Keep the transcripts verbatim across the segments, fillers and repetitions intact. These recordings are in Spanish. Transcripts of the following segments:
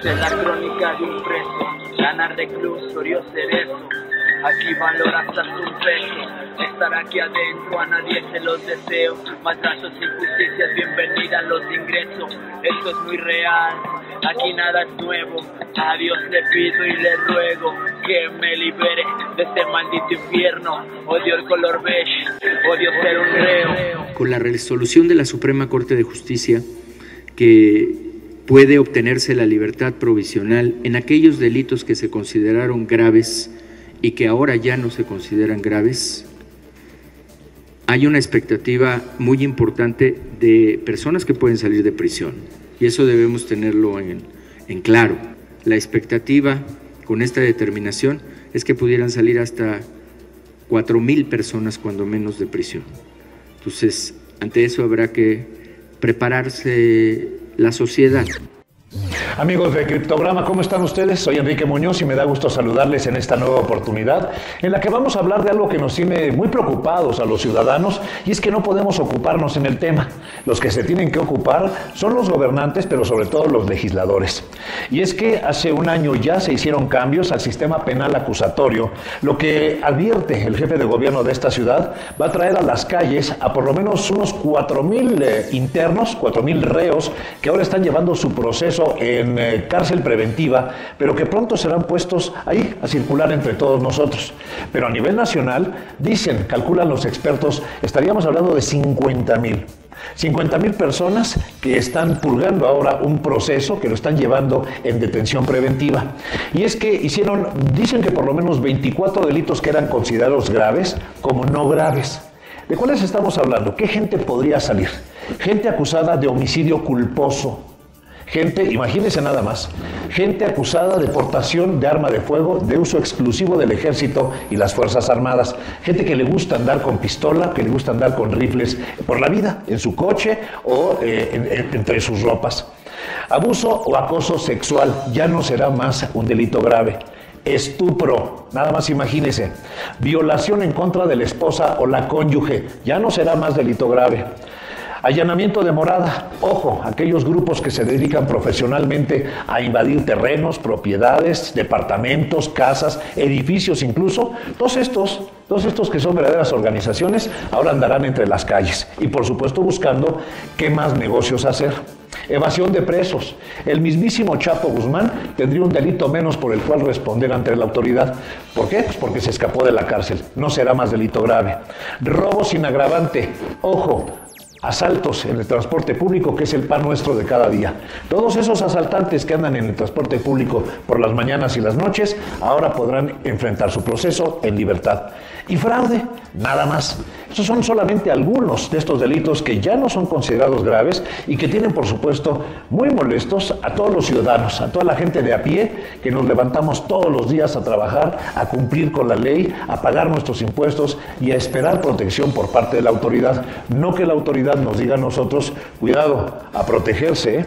Esta es la crónica de un preso, ganar reclusorio cerezo. Aquí valora hasta su peso. Estar aquí adentro a nadie se los deseo. Maltratos, injusticias, bienvenida a los ingresos. Esto es muy real, aquí nada es nuevo. A Dios le pido y le ruego que me libere de este maldito infierno. Odio el color beige, odio ser un reo. Con la resolución de la Suprema Corte de Justicia, que puede obtenerse la libertad provisional en aquellos delitos que se consideraron graves y que ahora ya no se consideran graves, hay una expectativa muy importante de personas que pueden salir de prisión, y eso debemos tenerlo en, en claro. La expectativa con esta determinación es que pudieran salir hasta cuatro mil personas cuando menos de prisión. Entonces, ante eso habrá que prepararse la sociedad. Amigos de Criptograma, ¿cómo están ustedes? Soy Enrique Muñoz y me da gusto saludarles en esta nueva oportunidad en la que vamos a hablar de algo que nos tiene muy preocupados a los ciudadanos, y es que no podemos ocuparnos en el tema. Los que se tienen que ocupar son los gobernantes, pero sobre todo los legisladores. Y es que hace un año ya se hicieron cambios al sistema penal acusatorio, lo que advierte el jefe de gobierno de esta ciudad va a traer a las calles a por lo menos unos cuatro mil eh, internos, cuatro mil reos que ahora están llevando su proceso en en eh, cárcel preventiva, pero que pronto serán puestos ahí a circular entre todos nosotros. Pero a nivel nacional, dicen, calculan los expertos, estaríamos hablando de cincuenta mil. cincuenta mil personas que están purgando ahora un proceso, que lo están llevando en detención preventiva. Y es que hicieron, dicen que por lo menos veinticuatro delitos que eran considerados graves como no graves. ¿De cuáles estamos hablando? ¿Qué gente podría salir? Gente acusada de homicidio culposo. Gente, imagínense nada más, gente acusada de portación de arma de fuego de uso exclusivo del Ejército y las Fuerzas Armadas. Gente que le gusta andar con pistola, que le gusta andar con rifles por la vida, en su coche o eh, en, en, entre sus ropas. Abuso o acoso sexual ya no será más un delito grave. Estupro, nada más imagínense. Violación en contra de la esposa o la cónyuge ya no será más delito grave. Allanamiento de morada, ojo, aquellos grupos que se dedican profesionalmente a invadir terrenos, propiedades, departamentos, casas, edificios incluso, todos estos, todos estos que son verdaderas organizaciones ahora andarán entre las calles y por supuesto buscando qué más negocios hacer. Evasión de presos. El mismísimo Chapo Guzmán tendría un delito menos por el cual responder ante la autoridad. ¿Por qué? Pues porque se escapó de la cárcel. No será más delito grave. Robo sin agravante. Ojo. Asaltos en el transporte público, que es el pan nuestro de cada día. Todos esos asaltantes que andan en el transporte público por las mañanas y las noches, ahora podrán enfrentar su proceso en libertad. Y fraude, nada más. Estos son solamente algunos de estos delitos que ya no son considerados graves y que tienen, por supuesto, muy molestos a todos los ciudadanos, a toda la gente de a pie que nos levantamos todos los días a trabajar, a cumplir con la ley, a pagar nuestros impuestos y a esperar protección por parte de la autoridad. No que la autoridad nos diga a nosotros, cuidado, a protegerse, ¿eh?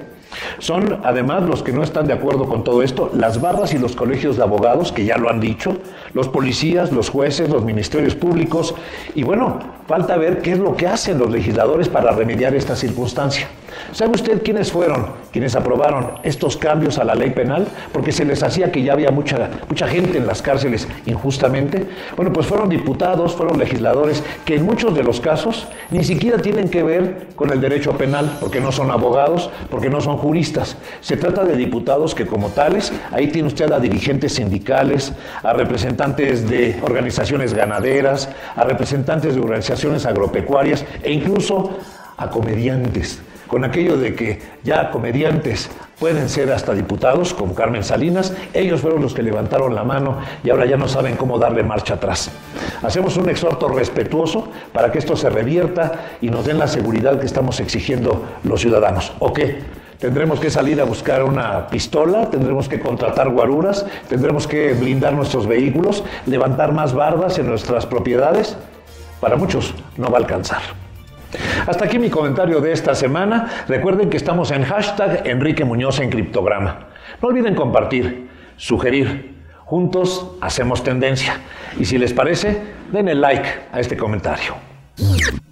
Son además los que no están de acuerdo con todo esto, las barras y los colegios de abogados, que ya lo han dicho, los policías, los jueces, los ministerios públicos, y bueno, falta ver qué es lo que hacen los legisladores para remediar esta circunstancia. ¿Sabe usted quiénes fueron quienes aprobaron estos cambios a la ley penal? Porque se les hacía que ya había mucha, mucha gente en las cárceles injustamente. Bueno, pues fueron diputados, fueron legisladores que en muchos de los casos ni siquiera tienen que ver con el derecho penal, porque no son abogados, porque no son juristas. Se trata de diputados que como tales, ahí tiene usted a dirigentes sindicales, a representantes de organizaciones ganaderas, a representantes de organizaciones agropecuarias e incluso a comediantes. Con aquello de que ya comediantes pueden ser hasta diputados, como Carmen Salinas, ellos fueron los que levantaron la mano y ahora ya no saben cómo darle marcha atrás. Hacemos un exhorto respetuoso para que esto se revierta y nos den la seguridad que estamos exigiendo los ciudadanos. ¿O qué? ¿Tendremos que salir a buscar una pistola? ¿Tendremos que contratar guaruras? ¿Tendremos que blindar nuestros vehículos? ¿Levantar más bardas en nuestras propiedades? Para muchos no va a alcanzar. Hasta aquí mi comentario de esta semana. Recuerden que estamos en hashtag Enrique Muñoz en Criptograma. No olviden compartir, sugerir. Juntos hacemos tendencia. Y si les parece, denle like a este comentario.